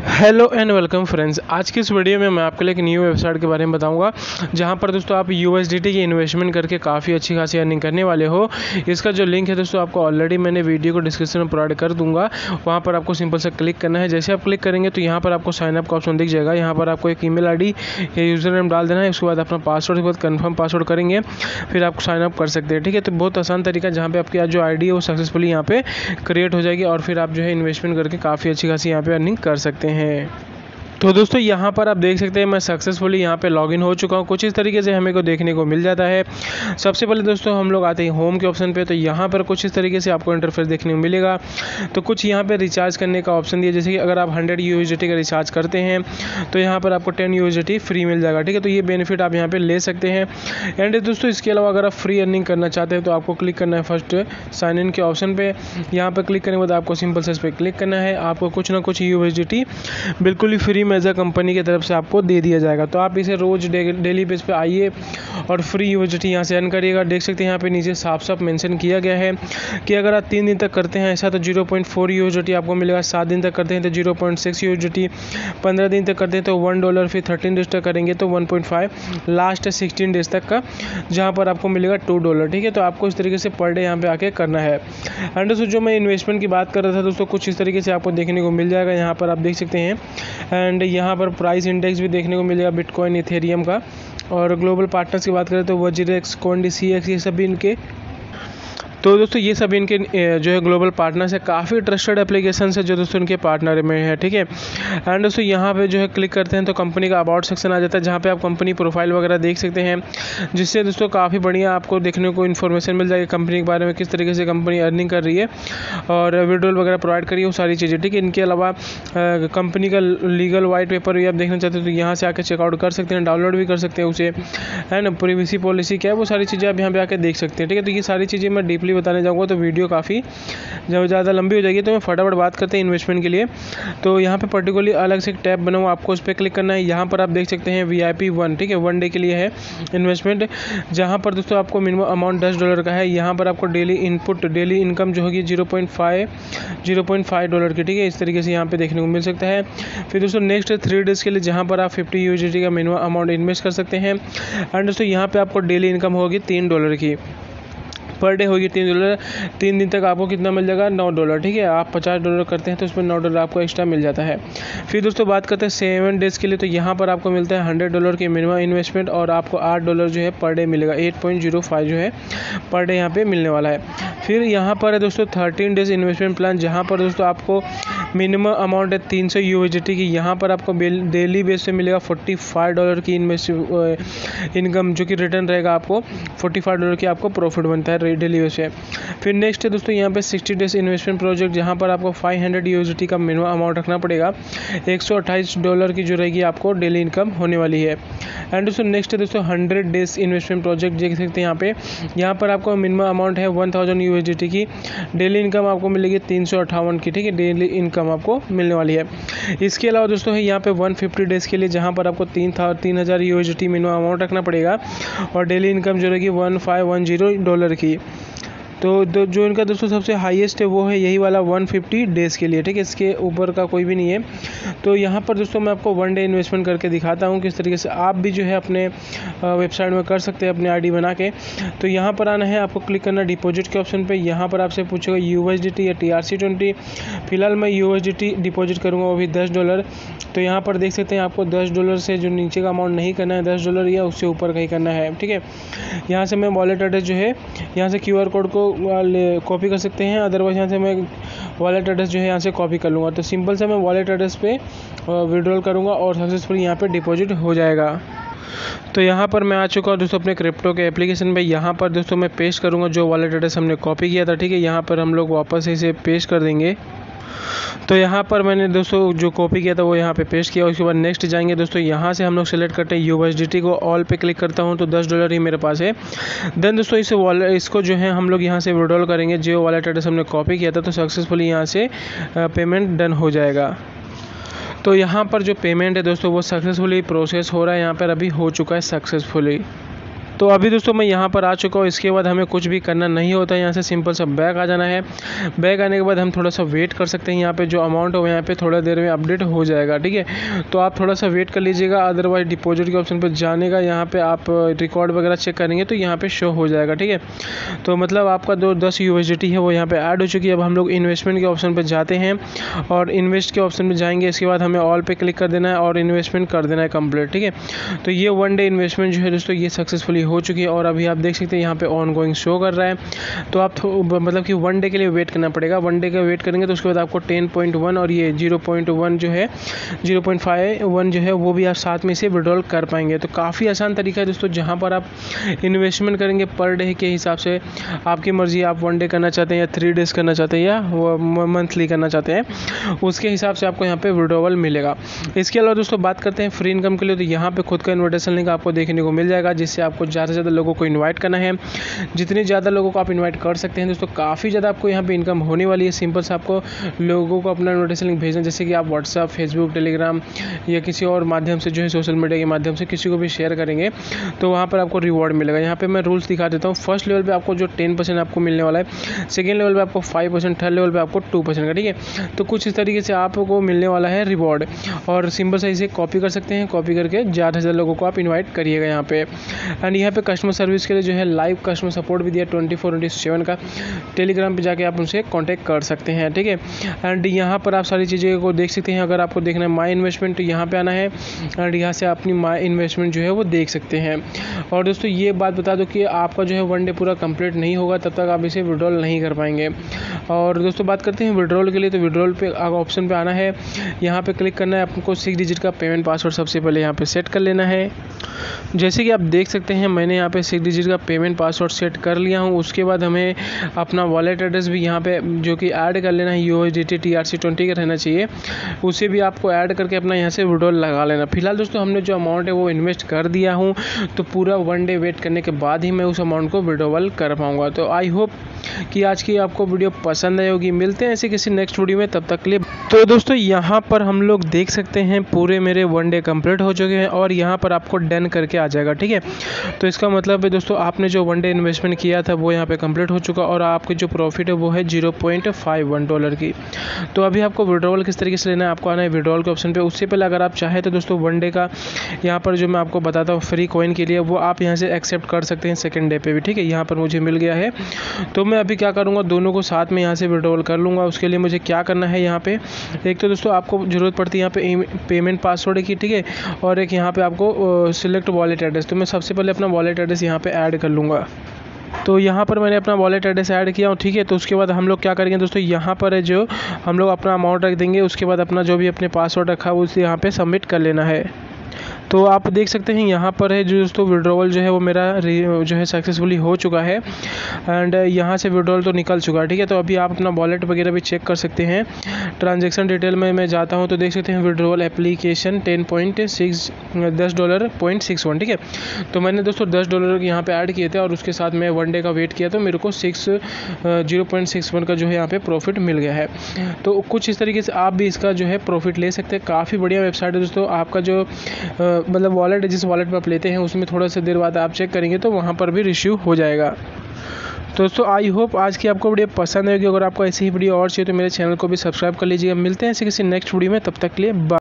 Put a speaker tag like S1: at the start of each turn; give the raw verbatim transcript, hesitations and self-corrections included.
S1: Hello and welcome friends. आज की इस वीडियो में मैं आपके लिए एक न्यू वेबसाइट के बारे में बताऊंगा जहां पर दोस्तों आप यूएसडीटी की इन्वेस्टमेंट करके काफ़ी अच्छी खासी अर्निंग करने वाले हो। इसका जो लिंक है दोस्तों आपको ऑलरेडी मैंने वीडियो को डिस्क्रिप्शन में प्रोवाइड कर दूंगा। वहां पर आपको सिंपल से क्लिक करना है। जैसे आप क्लिक करेंगे तो यहाँ पर आपको साइनअप का ऑप्शन दिख जाएगा। यहाँ पर आपको एक ईमेल आईडी या यूज़र नेम डाल देना है। उसके बाद अपना पासवर्ड के बाद कन्फर्म पासवर्ड करेंगे, फिर आप साइनअप कर सकते हैं। ठीक है, तो बहुत आसान तरीका जहाँ पे आपकी जो आईडी है वो सक्सेसफुली यहाँ पे क्रिएट हो जाएगी और फिर आप जो है इन्वेस्टमेंट करके काफ़ी अच्छी खासी यहाँ पे अर्निंग कर सकते हैं। तो दोस्तों यहाँ पर आप देख सकते हैं मैं सक्सेसफुली यहाँ पे लॉगिन हो चुका हूँ। कुछ इस तरीके से हमें को देखने को मिल जाता है। सबसे पहले दोस्तों हम लोग आते हैं होम के ऑप्शन पे। तो यहाँ पर कुछ इस तरीके से आपको इंटरफेस देखने को मिलेगा। तो कुछ यहाँ पे रिचार्ज करने का ऑप्शन दिया, जैसे कि अगर आप हंड्रेड यूएसडीटी का रिचार्ज करते हैं तो यहाँ पर आपको टेन यूएसडीटी फ्री मिल जाएगा। ठीक है, तो ये बेनिफिट आप यहाँ पर ले सकते हैं। एंड दोस्तों इसके अलावा अगर आप फ्री अर्निंग करना चाहते हैं तो आपको क्लिक करना है फर्स्ट साइन इन के ऑप्शन पे। यहाँ पर क्लिक करने के बाद आपको सिंपल से इस पर क्लिक करना है। आपको कुछ ना कुछ यूएसडीटी बिल्कुल ही फ्री में एज अ कंपनी के तरफ से आपको दे दिया जाएगा। तो आप इसे रोज़ डे, डेली बेस पे आइए और फ्री यूएसडीटी यहाँ से अर्न करिएगा। देख सकते हैं यहाँ पे नीचे साफ साफ मेंशन किया गया है कि अगर आप तीन दिन तक करते हैं ऐसा तो जीरो पॉइंट फोर यूएसडीटी आपको मिलेगा, सात दिन तक करते हैं तो जीरो पॉइंट सिक्स यूएसडीटी, पंद्रह दिन तक करते हैं तो वन डॉलर, फिर थर्टीन डेज तक करेंगे तो one point five, last sixteen days तक का जहाँ पर आपको मिलेगा टू डॉलर। ठीक है, तो आपको इस तरीके से पर डे यहाँ पे आके करना है। एंड दोस्तों जो मैं इन्वेस्टमेंट की बात कर रहा था दोस्तों, कुछ इस तरीके से आपको देखने को मिल जाएगा। यहाँ पर आप देख सकते हैं एंड यहाँ पर प्राइस इंडेक्स भी देखने को मिलेगा बिटकॉइन, इथेरियम का। और ग्लोबल पार्टनर्स की बात करें तो वजीरेक्स, कॉइनडीसीएक्स, ये सभी इनके तो दोस्तों ये सब इनके जो है ग्लोबल पार्टनर्स है। काफ़ी ट्रस्टेड एप्लीकेशन है जो दोस्तों इनके पार्टनर में है। ठीक है, एंड दोस्तों यहाँ पे जो है क्लिक करते हैं तो कंपनी का अबाउट सेक्शन आ जाता है, जहाँ पे आप कंपनी प्रोफाइल वगैरह देख सकते हैं, जिससे दोस्तों काफ़ी बढ़िया आपको देखने को इन्फॉर्मेशन मिल जाएगी कंपनी के बारे में, किस तरीके से कंपनी अर्निंग कर रही है और विड्रॉल वगैरह प्रोवाइड करिए वो सारी चीज़ें। ठीक है, इनके अलावा कंपनी का लीगल वाइट पेपर भी आप देखना चाहते हैं तो यहाँ से आकर चेकआउट कर सकते हैं, डाउनलोड भी कर सकते हैं उसे, है ना। प्रिवेसी पॉलिसी क्या है वो सारी चीज़ें आप यहाँ पे आकर देख सकते हैं। ठीक है, तो ये सारी चीज़ें मैं डीपली बताने जाऊँगा तो वीडियो काफ़ी जब ज़्यादा लंबी हो जाएगी, तो मैं फटाफट बात करते हैं इन्वेस्टमेंट के लिए। तो यहाँ पे पर्टिकुलरली अलग से एक टैब बना हुआ, आपको उस पर क्लिक करना है। यहाँ पर आप देख सकते हैं वी आई पी वन, ठीक है, वन डे के लिए है इन्वेस्टमेंट, जहाँ पर दोस्तों आपको मिनिमम अमाउंट दस डॉलर का है। यहाँ पर आपको डेली इनपुट डेली इनकम जो होगी zero point five zero point five dollar की। ठीक है, इस तरीके से यहाँ पे देखने को मिल सकता है। फिर दोस्तों नेक्स्ट थ्री डेज़ के लिए जहाँ पर आप फिफ्टी यूएसडीटी का मिनिमम अमाउंट इन्वेस्ट कर सकते हैं। एंड दोस्तों यहाँ पे आपको डेली इनकम होगी तीन डॉलर की, पर डे होगी तीन डॉलर। तीन दिन तक आपको कितना मिल जाएगा, नौ डॉलर। ठीक है, आप पचास डॉलर करते हैं तो उसमें नौ डॉलर आपको एक्स्ट्रा मिल जाता है। फिर दोस्तों बात करते हैं सेवन डेज़ के लिए, तो यहाँ पर आपको मिलता है हंड्रेड डॉलर की मिनिमम इन्वेस्टमेंट और आपको आठ डॉलर जो है पर डे मिलेगा, एट पॉइंट जीरो फाइव जो है पर डे यहाँ पे मिलने वाला है। फिर यहाँ पर है दोस्तों थर्टीन डेज़ इन्वेस्टमेंट प्लान, जहाँ पर दोस्तों आपको मिनिमम अमाउंट है तीन सौ यूएसडीटी की। यहाँ पर आपको डेली बेस पे मिलेगा फोर्टी फाइव डॉलर की इन्वेस्ट इनकम, जो कि रिटर्न रहेगा आपको फोर्टी फाइव डॉलर की आपको प्रॉफिट बनता है डेली बेस पे। फिर नेक्स्ट है दोस्तों यहाँ पे सिक्सटी डेज इन्वेस्टमेंट प्रोजेक्ट, जहाँ पर आपको फाइव हंड्रेड यूएसडीटी का मिनिमम अमाउंट रखना पड़ेगा, एक सौ अट्ठाईस डॉलर की जो रहेगी आपको डेली इनकम होने वाली है। एंड दोस्तों नेक्स्ट है दोस्तों हंड्रेड डेज इन्वेस्टमेंट प्रोजेक्ट, देख सकते हैं यहाँ पे, यहाँ पर आपको मिनिमम अमाउंट है वन थाउजेंड यूएसडीटी की, डेली इनकम आपको मिलेगी तीन सौ अट्ठावन की। ठीक है, डेली इनकम आपको मिलने वाली है। इसके अलावा दोस्तों है यहाँ पे वन फिफ्टी डेज़ के लिए, जहाँ पर आपको तीन था तीन हज़ार यूएसडीटी मिनिमम अमाउंट रखना पड़ेगा और डेली इनकम जो रहेगी one five one zero dollar की। तो दो जो इनका दोस्तों सबसे हाईएस्ट है वो है यही वाला वन फिफ्टी डेज़ के लिए। ठीक है, इसके ऊपर का कोई भी नहीं है। तो यहाँ पर दोस्तों मैं आपको वन डे इन्वेस्टमेंट करके दिखाता हूँ किस तरीके से आप भी जो है अपने वेबसाइट में कर सकते हैं अपने आईडी बना के। तो यहाँ पर आना है, आपको क्लिक करना डिपॉजिट के ऑप्शन पे। यहाँ पर आपसे पूछेगा यूएसडीटी या टी आर सी ट्वेंटी। फिलहाल मैं यूएसडीटी डिपॉजिट करूँगा, वो भी दस डॉलर। तो यहाँ पर देख सकते हैं आपको दस डॉलर से जो नीचे का अमाउंट नहीं करना है, दस डॉलर या उससे ऊपर का ही करना है। ठीक है, यहाँ से मैं वॉलेट एड्रेस जो है यहाँ से क्यू आर कोड को कॉपी कर सकते हैं, अदरवाइज यहाँ से मैं वॉलेट एड्रेस जो है यहाँ से कॉपी कर लूँगा। तो सिंपल से मैं वॉलेट एड्रेस पे विड्रॉल करूँगा और सक्सेसफुली यहाँ पे डिपॉजिट हो जाएगा। तो यहाँ पर मैं आ चुका हूँ दोस्तों अपने क्रिप्टो के एप्लीकेशन पे। यहाँ पर दोस्तों मैं पेस्ट करूँगा जो वॉलेट एड्रेस हमने कॉपी किया था। ठीक है, यहाँ पर हम लोग वापस इसे पेस्ट कर देंगे। तो यहाँ पर मैंने दोस्तों जो कॉपी किया था वो यहाँ पे पेस्ट किया। उसके बाद नेक्स्ट जाएंगे दोस्तों, यहाँ से हम लोग सेलेक्ट करते हैं यूएसडीटी को, ऑल पे क्लिक करता हूँ तो दस डॉलर ही मेरे पास है। देन दोस्तों इसे वॉलेट इसको जो है हम लोग यहाँ से विड्रॉल करेंगे, जो वॉलेट एड्रेस हमने कॉपी किया था, तो सक्सेसफुली यहाँ से पेमेंट डन हो जाएगा। तो यहाँ पर जो पेमेंट है दोस्तों वो सक्सेसफुली प्रोसेस हो रहा है, यहाँ पर अभी हो चुका है सक्सेसफुली। तो अभी दोस्तों मैं यहाँ पर आ चुका हूँ। इसके बाद हमें कुछ भी करना नहीं होता है, यहाँ से सिंपल सा बैक आ जाना है। बैक आने के बाद हम थोड़ा सा वेट कर सकते हैं। यहाँ पे जो अमाउंट हो यहाँ पे थोड़ा देर में अपडेट हो जाएगा, ठीक है। तो आप थोड़ा सा वेट कर लीजिएगा। अदरवाइज डिपॉजिट के ऑप्शन पर जाने का, यहाँ पे आप रिकॉर्ड वगैरह चेक करेंगे तो यहाँ पे शो हो जाएगा, ठीक है। तो मतलब आपका जो दस यूएसडीटी है वो यहाँ पे ऐड हो चुकी है। अब हम लोग इन्वेस्टमेंट के ऑप्शन पर जाते हैं और इन्वेस्ट के ऑप्शन में जाएंगे। इसके बाद हमें ऑल पे क्लिक कर देना है और इन्वेस्टमेंट कर देना है कंप्लीट, ठीक है। तो ये वन डे इन्वेस्टमेंट जो है दोस्तों ये सक्सेसफुली हो चुकी है और अभी आप देख सकते हैं यहाँ पे ऑन गोइंग शो कर रहा है। तो आप मतलब कि वन डे के लिए वेट करना पड़ेगा। वन डे का वेट करेंगे तो उसके बाद आपको टेन पॉइंट वन और ये जीरो पॉइंट वन जो है जीरो पॉइंट फाइव वन जो है वो भी आप साथ में से विड्रॉल कर पाएंगे। तो काफ़ी आसान तरीका है दोस्तों, जहाँ पर आप इन्वेस्टमेंट करेंगे पर डे के हिसाब से। आपकी मर्जी, आप वन डे करना चाहते हैं या थ्री डेज करना चाहते हैं या वो मंथली करना चाहते हैं, उसके हिसाब से आपको यहाँ पे विड्रॉवल मिलेगा। इसके अलावा दोस्तों बात करते हैं फ्री इनकम के लिए, तो यहाँ पे खुद का इन्विटेशन लिंक आपको देखने को मिल जाएगा, जिससे आपको ज़्यादा से ज़्यादा लोगों को इन्वाइट करना है। जितने ज़्यादा लोगों को आप इन्वाइट कर सकते हैं दोस्तों, काफ़ी ज़्यादा आपको यहाँ पे इनकम होने वाली है। सिंपल से आपको लोगों को अपना इन्विटेशन लिंक भेजना, जैसे कि आप व्हाट्सअप, फेसबुक, टेलीग्राम या किसी और माध्यम से जो है सोशल मीडिया के माध्यम से किसी को भी शेयर करेंगे तो वहाँ पर आपको रिवॉर्ड मिलेगा। यहाँ पे मैं रूल्स दिखा देता हूँ। फर्स्ट लेवल पे आपको जो टेन परसेंट आपको मिलने वाला है, सेकेंड लेवल पे आपको फाइव परसेंट, थर्ड लेवल पे आपको टू परसेंट का, ठीक है। तो कुछ इस तरीके से आपको मिलने वाला है रिवॉर्ड और सिंपल से इसे कॉपी कर सकते हैं। कॉपी करके ज़्यादा से ज़्यादा लोगों को आप इन्वाइट करिएगा यहाँ पे। एंड यहाँ पे कस्टमर सर्विस के लिए जो है लाइव कस्टमर सपोर्ट भी दिया ट्वेंटी फोर इंटू सेवन का। टेलीग्राम पे जाके आप उनसे कॉन्टैक्ट कर सकते हैं, ठीक है। एंड यहाँ पर आप सारी चीज़ें को देख सकते हैं। अगर आपको देखना है माई इन्वेस्टमेंट तो यहाँ पे आना है एंड यहाँ से अपनी माई इन्वेस्टमेंट जो है वो देख सकते हैं। और दोस्तों ये बात बता दो कि आपका जो है वन डे पूरा कंप्लीट नहीं होगा तब तक आप इसे विड्रॉल नहीं कर पाएंगे। और दोस्तों बात करते हैं विड्रॉल के लिए, तो विड्रॉल पे ऑप्शन पे आना है। यहाँ पे क्लिक करना है। आपको सिक्स डिजिट का पेमेंट पासवर्ड सबसे पहले यहाँ पे सेट कर लेना है। जैसे कि आप देख सकते हैं मैंने यहाँ पे सिक्स डिजिट का पेमेंट पासवर्ड सेट कर लिया हूँ। उसके बाद हमें अपना वॉलेट एड्रेस भी यहाँ पे जो कि ऐड कर लेना है। USDT T R C twenty का रहना चाहिए, उसे भी आपको ऐड करके अपना यहाँ से विड्रॉल लगा लेना। फिलहाल दोस्तों हमने जो अमाउंट है वो इन्वेस्ट कर दिया हूँ, तो पूरा वन डे वेट करने के बाद ही मैं उस अमाउंट को विड्रॉल कर पाऊँगा। तो आई होप कि आज की आपको वीडियो पसंद आई होगी। मिलते हैं ऐसे किसी नेक्स्ट वीडियो में, तब तक के लिए। तो दोस्तों यहाँ पर हम लोग देख सकते हैं पूरे मेरे वन डे कंप्लीट हो चुके हैं और यहाँ पर आपको डन करके आ जाएगा, ठीक है। तो इसका मतलब है दोस्तों आपने जो वन डे इन्वेस्टमेंट किया था वो यहाँ पे कंप्लीट हो चुका और आपकी जो प्रॉफिट है वो है zero point five one dollar की। तो अभी आपको विड्रॉवल किस तरीके से लेना है, आपको आना है विड्रॉवल के ऑप्शन पे। उससे पहले अगर आप चाहें तो दोस्तों वन डे का यहाँ पर जो मैं आपको बताता हूँ फ्री कॉइन के लिए, वो आप यहाँ से एक्सेप्ट कर सकते हैं सेकेंड डे पे भी, ठीक है। यहाँ पर मुझे मिल गया है, तो मैं अभी क्या करूँगा, दोनों को साथ में यहाँ से विड्रॉवल कर लूँगा। उसके लिए मुझे क्या करना है, यहाँ पे एक तो दोस्तों आपको ज़रूरत पड़ती है यहाँ पे पेमेंट पासवर्ड की, ठीक है, और एक यहाँ पे आपको सिलेक्ट वॉलेट एड्रेस। तो मैं सबसे पहले अपना वॉलेट एड्रेस यहाँ पे ऐड कर लूँगा। तो यहाँ पर मैंने अपना वॉलेट एड्रेस ऐड किया हूँ, ठीक है। तो उसके बाद हम लोग क्या करेंगे दोस्तों, यहाँ पर है जो हम लोग अपना अमाउंट रख देंगे। उसके बाद अपना जो भी अपने पासवर्ड रखा है उसे यहाँ पे सबमिट कर लेना है। तो आप देख सकते हैं यहाँ पर है जो दोस्तों विड्रॉवल जो है वो मेरा जो है सक्सेसफुली हो चुका है एंड यहाँ से विड्रॉवल तो निकल चुका है, ठीक है। तो अभी आप अपना वॉलेट वगैरह भी चेक कर सकते हैं। ट्रांजैक्शन डिटेल में मैं जाता हूँ तो देख सकते हैं withdrawal application ten point six दस डॉलर पॉइंट सिक्स वन, ठीक है। तो मैंने दोस्तों दस डॉलर यहाँ पे ऐड किए थे और उसके साथ मैं वन डे का वेट किया तो मेरे को six zero point six one का जो है यहाँ पे प्रॉफिट मिल गया है। तो कुछ इस तरीके से आप भी इसका जो है प्रॉफिट ले सकते हैं। काफ़ी बढ़िया वेबसाइट है दोस्तों। आपका जो मतलब वॉलेट जिस वॉलेट में आप लेते हैं उसमें थोड़ा सा देर बाद आप चेक करेंगे तो वहाँ पर भी रिसीव हो जाएगा। दोस्तों आई होप आज की आपको वीडियो पसंद आएगी। अगर आपको ऐसी ही वीडियो और चाहिए तो मेरे चैनल को भी सब्सक्राइब कर लीजिएगा। मिलते हैं ऐसे किसी नेक्स्ट वीडियो में, तब तक के लिए बाय।